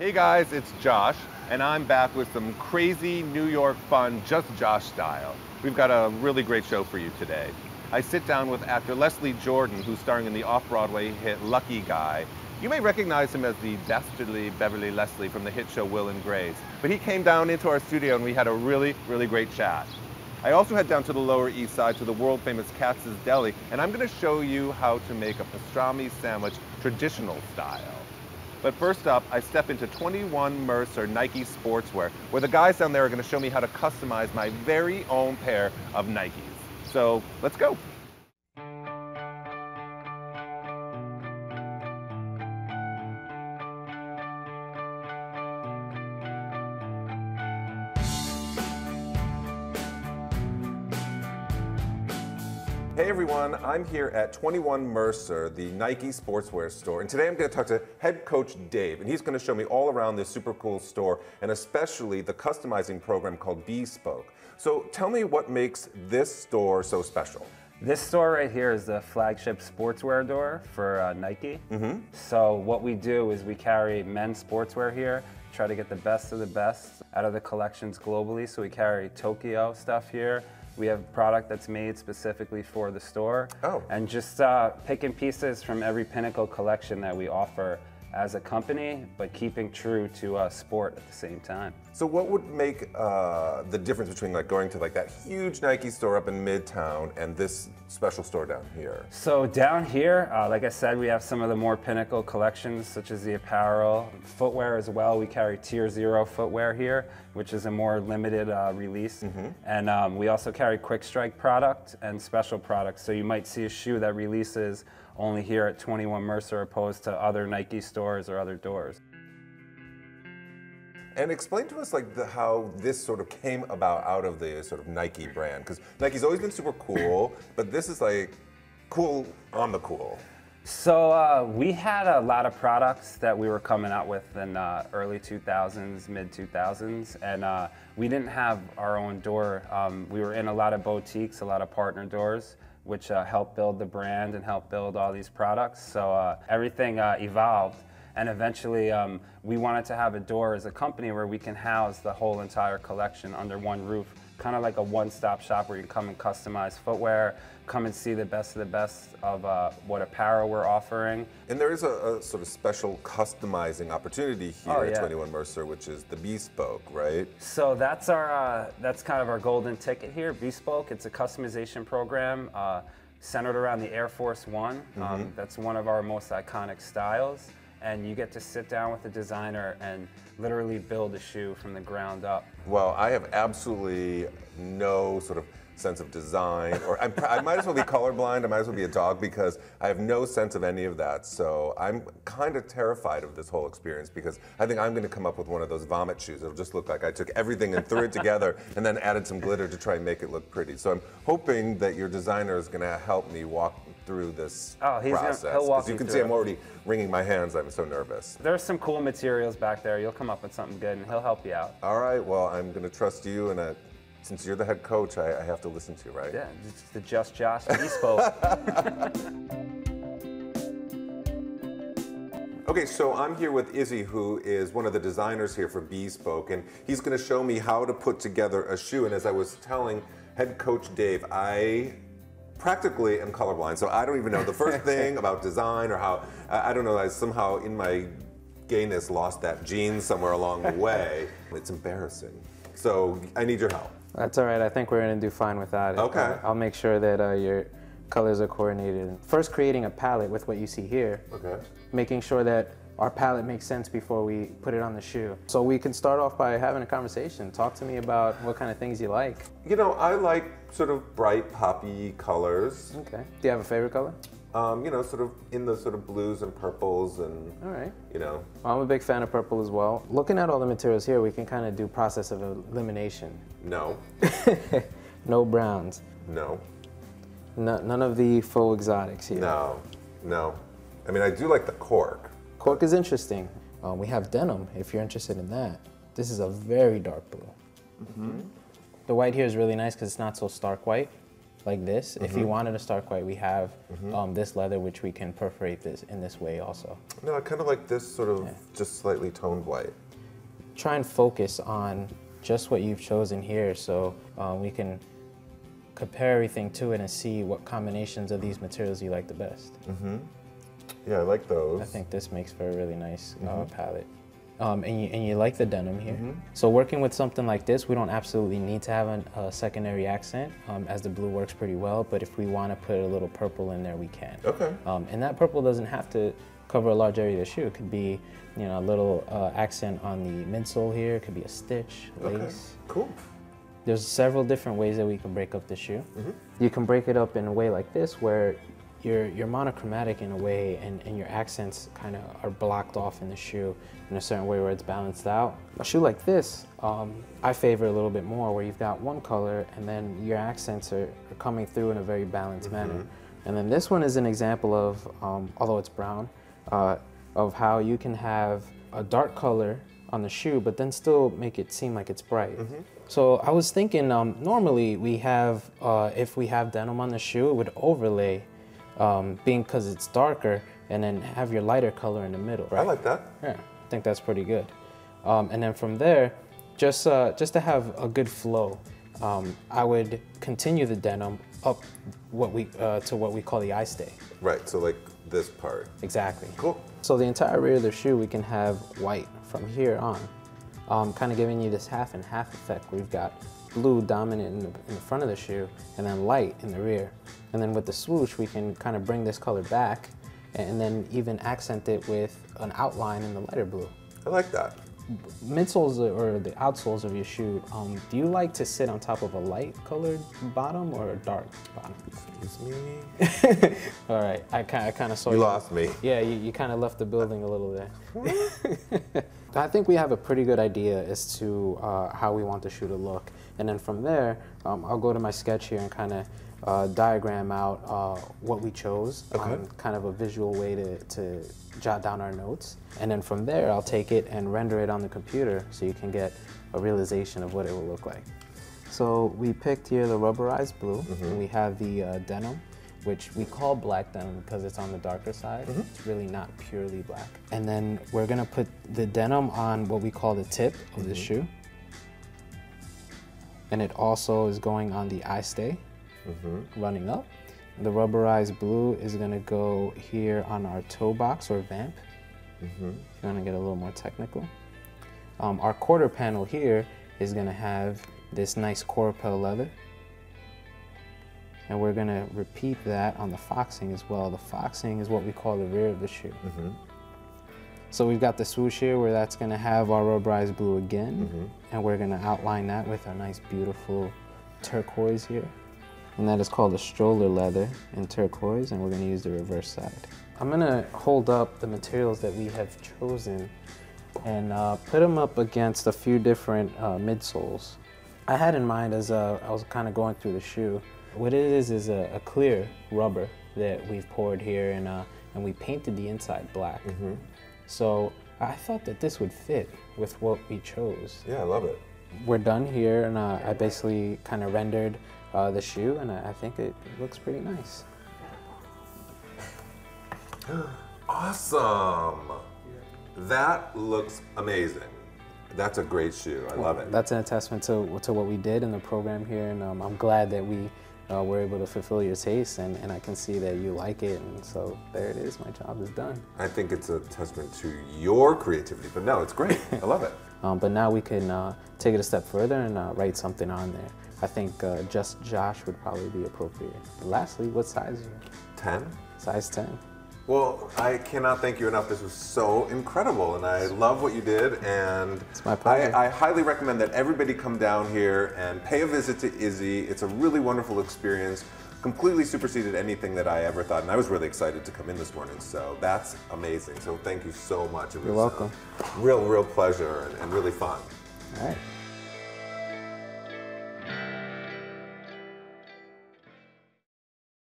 Hey guys, it's Josh, and I'm back with some crazy New York fun, just Josh style. We've got a really great show for you today. I sit down with actor Leslie Jordan, who's starring in the off-Broadway hit Lucky Guy. You may recognize him as the dastardly Beverly Leslie from the hit show Will and Grace, but he came down into our studio and we had a really great chat. I also head down to the Lower East Side to the world-famous Katz's Deli, and I'm going to show you how to make a pastrami sandwich traditional style. But first up, I step into 21 Mercer Nike Sportswear, where the guys down there are going to show me how to customize my very own pair of Nikes. So let's go. Hey everyone, I'm here at 21 Mercer, the Nike sportswear store, and today I'm going to talk to head coach Dave, and he's going to show me all around this super cool store, and especially the customizing program called Bespoke. So tell me what makes this store so special. This store right here is the flagship sportswear door for Nike. So what we do is we carry men's sportswear here, try to get the best of the best out of the collections globally. So we carry Tokyo stuff here. We have product that's made specifically for the store. And just picking pieces from every pinnacle collection that we offer as a company, but keeping true to sport at the same time. So what would make the difference between like going to like that huge Nike store up in Midtown and this special store down here? So down here, like I said, we have some of the more pinnacle collections, such as the apparel, footwear as well. We carry Tier 0 footwear here, which is a more limited release. And we also carry quick strike product and special products. So you might see a shoe that releases only here at 21 Mercer opposed to other Nike stores or other doors. And explain to us like how this sort of came about out of the sort of Nike brand, because Nike's always been super cool, but this is like cool on the cool. So we had a lot of products that we were coming out with in early 2000s, mid 2000s, and we didn't have our own door. We were in a lot of boutiques, a lot of partner doors, which helped build the brand and helped build all these products. So everything evolved. And eventually, we wanted to have a door as a company where we can house the whole entire collection under one roof, kind of like a one-stop shop where you can come and customize footwear, come and see the best of the best of what apparel we're offering. And there is a sort of special customizing opportunity here at 21 Mercer, which is the Bespoke, right? So that's kind of our golden ticket here, Bespoke. It's a customization program centered around the Air Force One. That's one of our most iconic styles. And you get to sit down with the designer and literally build a shoe from the ground up. Well, I have absolutely no sort of sense of design, or I might as well be colorblind, I might as well be a dog, because I have no sense of any of that. So I'm kind of terrified of this whole experience, because I think I'm going to come up with one of those vomit shoes. It'll just look like I took everything and threw it together and then added some glitter to try and make it look pretty. So I'm hoping that your designer is going to help me walk through this process. He'll walk As you can through see, it. I'm already wringing my hands. I'm so nervous. There's some cool materials back there. You'll come up with something good, and he'll help you out. All right. Well, I'm going to trust you, and since you're the head coach, I have to listen to you, right? Yeah, it's the Just Josh Bespoke. Okay, so I'm here with Izzy, who is one of the designers here for Bespoke, and he's going to show me how to put together a shoe. And as I was telling head coach Dave, I practically am colorblind, so I don't even know the first thing about design or how, I don't know, I somehow in my gayness lost that gene somewhere along the way. It's embarrassing. So I need your help. That's all right. I think we're going to do fine without it. Okay. I'll make sure that your colors are coordinated. First, creating a palette with what you see here. Okay. Making sure that our palette makes sense before we put it on the shoe. So we can start off by having a conversation. Talk to me about what kind of things you like. You know, I like sort of bright, poppy colors. Okay. Do you have a favorite color? You know, sort of in the sort of blues and purples and, all right. You know. Well, I'm a big fan of purple as well. Looking at all the materials here, we can kind of do process of elimination. No. No browns. No. None of the faux exotics here. No. No. I mean, I do like the cork. Cork is interesting. We have denim, if you're interested in that. This is a very dark blue. The white here is really nice because it's not so stark white. like this. If you wanted to start white, we have this leather, which we can perforate this in this way also. No, I kind of like this sort of just slightly toned white. Try and focus on just what you've chosen here, so we can compare everything to it and see what combinations of these materials you like the best. Yeah, I like those. I think this makes for a really nice palette. And you like the denim here. So working with something like this, we don't absolutely need to have a secondary accent, as the blue works pretty well, but if we want to put a little purple in there, we can. Okay. And that purple doesn't have to cover a large area of the shoe. It could be, you know, a little accent on the midsole here. It could be a stitch, lace. Okay, cool. There's several different ways that we can break up the shoe. You can break it up in a way like this, where you're monochromatic in a way, and your accents kind of are blocked off in the shoe in a certain way where it's balanced out. A shoe like this, I favor a little bit more, where you've got one color and then your accents are coming through in a very balanced manner. And then this one is an example of, although it's brown, of how you can have a dark color on the shoe, but then still make it seem like it's bright. So I was thinking, normally we have, if we have denim on the shoe, it would overlay, being because it's darker, and then have your lighter color in the middle. Right? I like that. Yeah, I think that's pretty good. And then from there, just to have a good flow, I would continue the denim up to what we call the eye stay. Right, so like this part. Exactly. Cool. So the entire rear of the shoe, we can have white from here on, kind of giving you this half and half effect. We've got blue dominant in the front of the shoe, and then light in the rear. And then with the swoosh, we can kind of bring this color back, and then even accent it with an outline in the lighter blue. I like that. Midsoles or the outsoles of your shoe, do you like to sit on top of a light colored bottom or a dark bottom? Excuse me? All right, I kind of saw you. You lost me. Yeah, you kind of left the building a little there. I think we have a pretty good idea as to how we want the shoe to look. And then from there, I'll go to my sketch here and kind of diagram out what we chose, kind of a visual way to jot down our notes. And then from there, I'll take it and render it on the computer so you can get a realization of what it will look like. So we picked here the rubberized blue, and we have the denim, which we call black denim because it's on the darker side. It's really not purely black. And then we're gonna put the denim on what we call the tip of the shoe. And it also is going on the eye stay, running up. The rubberized blue is gonna go here on our toe box or vamp, if you wanna get a little more technical. Our quarter panel here is gonna have this nice Corapel leather. And we're gonna repeat that on the foxing as well. The foxing is what we call the rear of the shoe. So we've got the swoosh here where that's gonna have our rubberized blue again, and we're gonna outline that with a nice beautiful turquoise here. And that is called a stroller leather in turquoise, and we're gonna use the reverse side. I'm gonna hold up the materials that we have chosen and put them up against a few different midsoles. I had in mind as I was kind of going through the shoe, what it is a clear rubber that we've poured here, and we painted the inside black. So I thought that this would fit with what we chose. Yeah, I love it. We're done here, and I basically kind of rendered the shoe, and I think it looks pretty nice. Awesome. That looks amazing. That's a great shoe. I love it. That's an attestament to what we did in the program here, and I'm glad that we were able to fulfill your taste, and I can see that you like it, and so there it is. My job is done. I think it's a testament to your creativity, but no, it's great. I love it. But now we can take it a step further and write something on there. I think just Josh would probably be appropriate. Lastly, what size are you? 10? Size 10. Well, I cannot thank you enough. This was so incredible, and I love what you did, and it's my pleasure. I highly recommend that everybody come down here and pay a visit to Izzy. It's a really wonderful experience, completely superseded anything that I ever thought, and I was really excited to come in this morning, so that's amazing. So thank you so much. It was You're welcome. Real pleasure and really fun. All right.